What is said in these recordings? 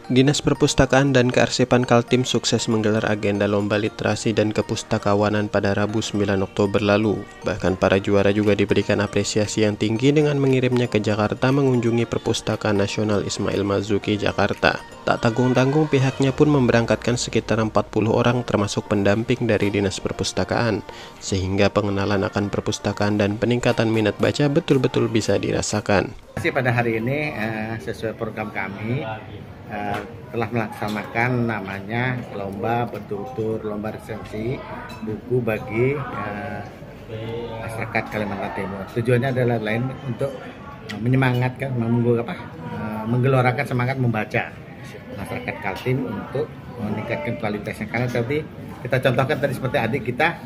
Dinas Perpustakaan dan Kearsipan Kaltim sukses menggelar agenda lomba literasi dan kepustakawanan pada Rabu 9 Oktober lalu. Bahkan para juara juga diberikan apresiasi yang tinggi dengan mengirimnya ke Jakarta mengunjungi Perpustakaan Nasional Ismail Marzuki, Jakarta. Tak tanggung-tanggung pihaknya pun memberangkatkan sekitar 40 orang termasuk pendamping dari Dinas Perpustakaan, sehingga pengenalan akan perpustakaan dan peningkatan minat baca betul-betul bisa dirasakan. Pada hari ini sesuai program kami telah melaksanakan namanya lomba bertutur, lomba resensi buku bagi masyarakat Kalimantan Timur. Tujuannya adalah lain untuk menyemangatkan, menggelorakan semangat membaca masyarakat Kaltim untuk meningkatkan kualitasnya. Karena tadi kita contohkan tadi seperti adik kita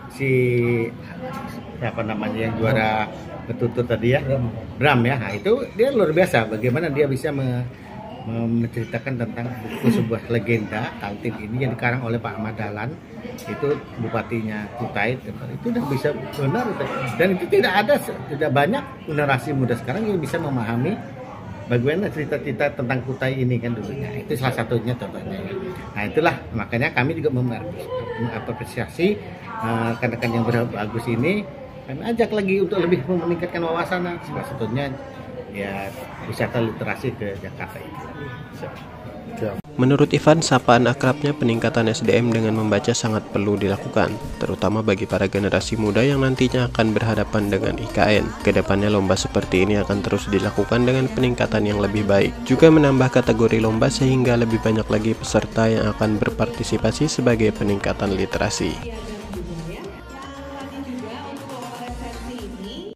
yang juara bertutur tadi ya, Bram ya. Nah, itu dia luar biasa bagaimana dia bisa menceritakan tentang buku sebuah legenda Kaltim ini yang dikarang oleh Pak Ahmad Dahlan, itu bupatinya Kutai. Itu udah bisa benar, dan itu tidak banyak generasi muda sekarang yang bisa memahami bagaimana cerita-cerita tentang Kutai ini kan dulunya. Itu salah satunya contohnya. Nah, itulah makanya kami juga mengapresiasi rekan-rekan yang bagus ini. Kami ajak lagi untuk lebih meningkatkan wawasan, salah satunya ya wisata literasi ke Jakarta itu. Menurut Ivan, sapaan akrabnya peningkatan SDM dengan membaca sangat perlu dilakukan, terutama bagi para generasi muda yang nantinya akan berhadapan dengan IKN. Kedepannya lomba seperti ini akan terus dilakukan dengan peningkatan yang lebih baik. Juga menambah kategori lomba sehingga lebih banyak lagi peserta yang akan berpartisipasi sebagai peningkatan literasi.